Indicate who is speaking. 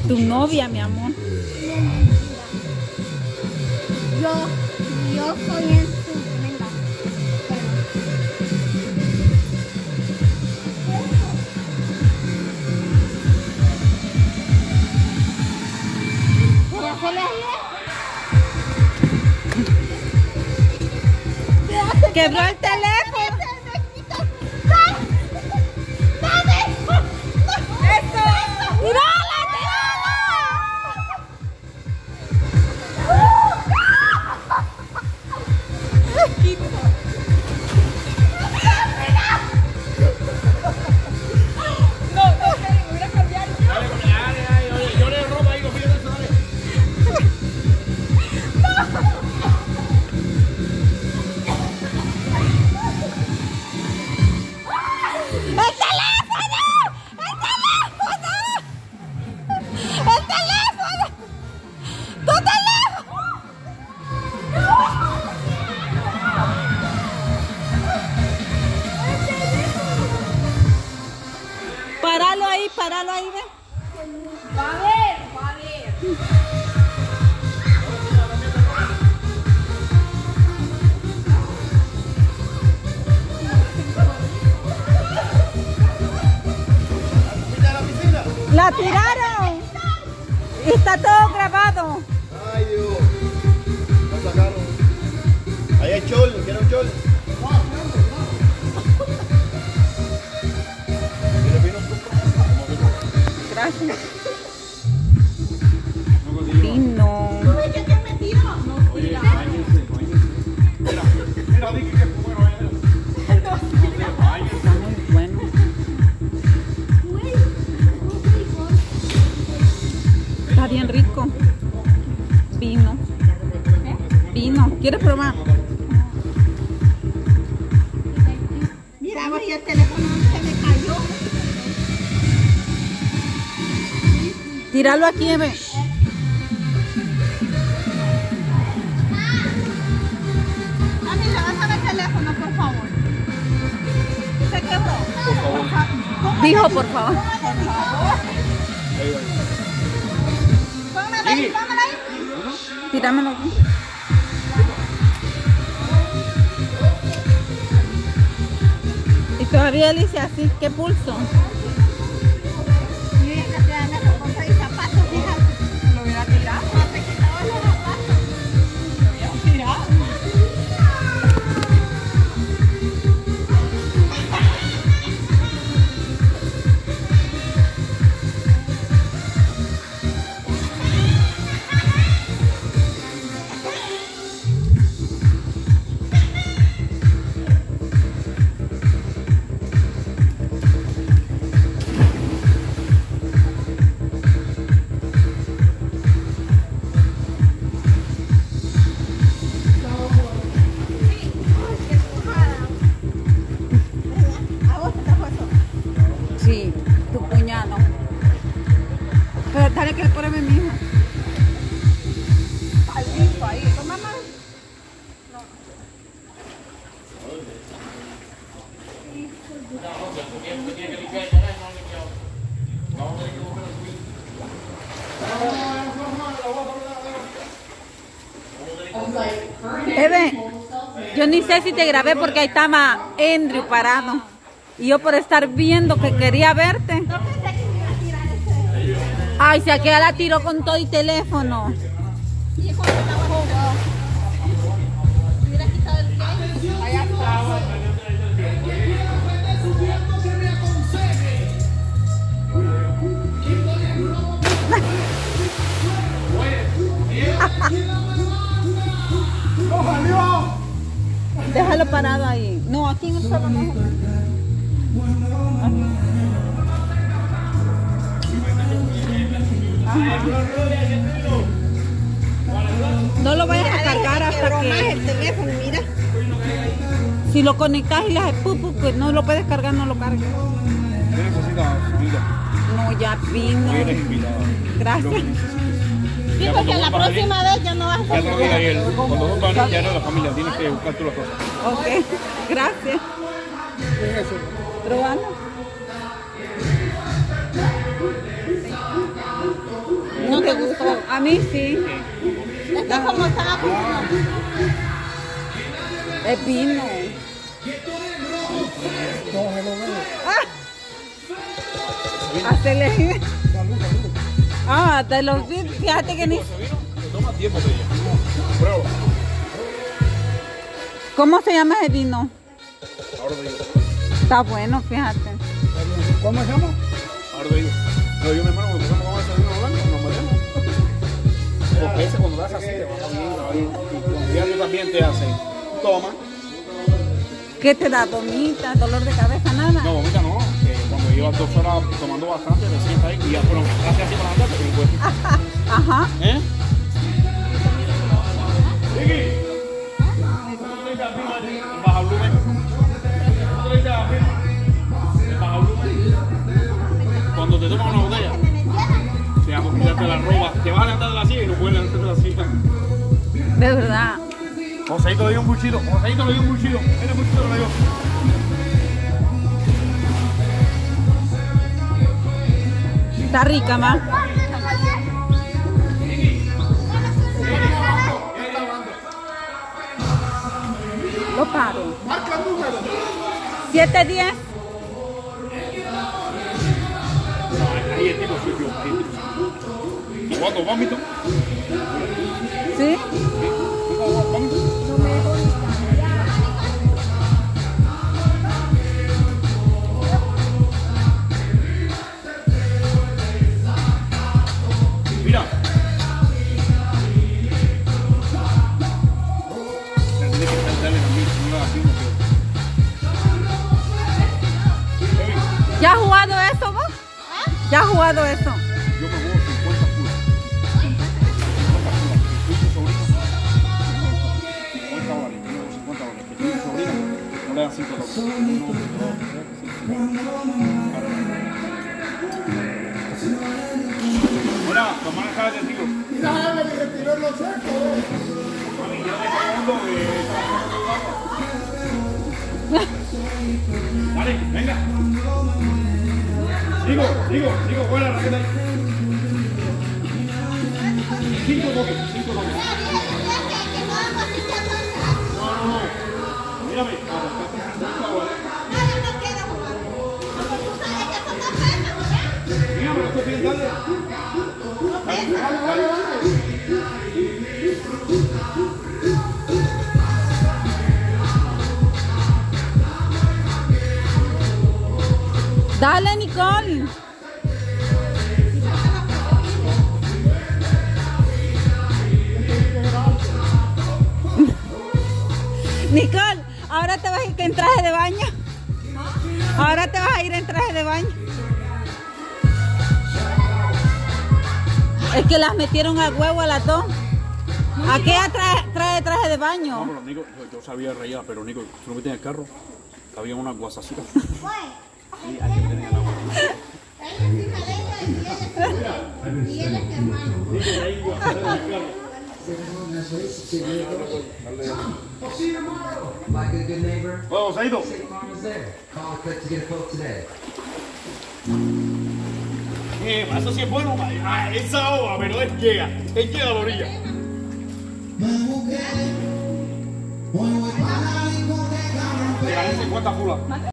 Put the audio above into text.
Speaker 1: Tu novia, mi amor.
Speaker 2: Yo soy en su venga. ¿Ya se le
Speaker 1: Quebró el teléfono. Páralo ahí, ve.
Speaker 3: Va a ver, va a ver.
Speaker 1: La tiraron. Y está todo grabado.
Speaker 4: Ay, Dios. La sacaron. Ahí hay chol, ¿quiere un chol?
Speaker 1: Gracias. Vino.
Speaker 3: ¿Qué te metió? No,
Speaker 4: Oye, báñense. Mira, dije que primero
Speaker 1: Está muy bueno. Está bien rico. Vino. Vino. ¿Quieres probar?
Speaker 3: mira, voy el teléfono se me cayó.
Speaker 1: Tíralo aquí, ve.
Speaker 3: Mami, levantame el teléfono, por favor. Se quebró.
Speaker 4: Por favor.
Speaker 1: Dijo, por favor.
Speaker 3: Pónmela ahí, pónmela ahí.
Speaker 1: Tíramelo aquí. Y todavía él dice así, ¿qué pulso?
Speaker 3: Mira, que te dan esa cosa y zapatos, fíjate. Lo hubiera tirado. No te quitaba los zapatos. Lo hubiera tirado.
Speaker 1: Sí, tu cuñado. Pero dale que le pruebe, mi hijo.
Speaker 3: Al listo ahí. Toma más.
Speaker 1: Eve, yo ni sé si te grabé porque ahí estaba Andrew parado. Y yo por estar viendo que quería verte.
Speaker 3: No pensé que me iba a tirar ese.
Speaker 1: Ay, si aquí la tiró con todo y teléfono.
Speaker 3: Hijo, estaba jugado. Me hubiera quitado el game. Allá está.
Speaker 1: Déjalo parado ahí. No, aquí en el suelo no. No lo vayas a cargar hasta
Speaker 3: Más
Speaker 1: que...
Speaker 3: el teléfono, mira.
Speaker 1: Si lo conectas y le haces pupu, que no lo puedes cargar, no lo cargues.
Speaker 4: ¿Qué necesitas, amiga?
Speaker 1: No, ya vino.
Speaker 4: Hoy eres invitada.
Speaker 1: Gracias.
Speaker 3: Sí, porque la próxima vez ya no vas a
Speaker 4: Ya te lo dije
Speaker 3: hacer.
Speaker 4: ayer. Cuando vos vas a venir, ya no la familia, tienes que buscar tú las cosas.
Speaker 1: Ok, gracias.
Speaker 4: ¿Qué es eso?
Speaker 1: Probando. A mí sí.
Speaker 3: Es que como están acostumbrados.
Speaker 1: Es vino. Hacerle. Ah, te lo vi. Fíjate que ni.
Speaker 4: Se toma 10 botellas. Prueba.
Speaker 1: ¿Cómo se llama ese vino?
Speaker 4: Ahora te digo.
Speaker 1: Está bueno, fíjate.
Speaker 5: ¿Cómo se llama?
Speaker 4: Ahora te digo. No, yo mi hermano cuando empezamos con ese vino blanco, nos metemos. Porque ese cuando das así te va bien, te va bien. Y cuando ya tú también te hace. Toma.
Speaker 1: ¿Qué te da? ¿Domita? ¿Dolor de cabeza? Nada.
Speaker 4: No, vomita no. Que cuando llevas 2 horas tomando bastante, te sientas ahí y ya fueron. Hace así para andar, pero pues.
Speaker 1: Ajá.
Speaker 4: ¿Eh? Vicky. Baja volumen. Baja volumen. Cuando te tomas una botella, te vas a quitarte la ropa, te vas a levantar de la silla y no puedes levantarte de la silla.
Speaker 1: De verdad.
Speaker 4: Joséito le dio un buchito, Joséito le dio un buchito. Mira el buchito que le dio.
Speaker 1: Está rica, ma. Lo paro.
Speaker 5: Marca el número.
Speaker 1: 710.
Speaker 4: Ahí el tipo sí, tío, ahí el tipo sí. ¿Cuánto vómito?
Speaker 1: ¿Sí?
Speaker 4: ¿Vómito? Mira. Tienes que darle también, no lo hagas así, no quiero.
Speaker 1: ¿Ya has jugado eso vos? ¿Ya has jugado eso?
Speaker 4: Yo me juego 50 pulas. 50 pulas. Que soy tu sobrino. 50 dólares. Que soy tu sobrino. No le dan 5 dólares. 1, 2, 3, 5. Mira, tomar la cara de tiro.
Speaker 5: Mira, me retiró los secos.
Speaker 4: Mami, yo le estoy tomando Dale, venga. Digo, fuera la raqueta ahí. 5 toques. No. Mírame. Mírame, lo estoy bien, dale. Dale.
Speaker 1: Dale, Nicole. Nicole, ahora te vas a ir en traje de baño. Ahora te vas a ir en traje de baño. Es que las metieron a huevo a las dos. ¿A qué trae traje de baño?
Speaker 4: No, pero Nico, yo sabía reír, pero Nico, tú no metes en el carro, había una guasacita. Sí, hay que meter en el agua.
Speaker 3: Y él es mi hermano.
Speaker 6: Like a good neighbor,
Speaker 4: Bueno, Saito.
Speaker 6: State Farm is there. Call or click to get a quote today.
Speaker 4: Eso sí es bueno, esa hoja, pero él llega a la orilla. Te gané 50 pulas.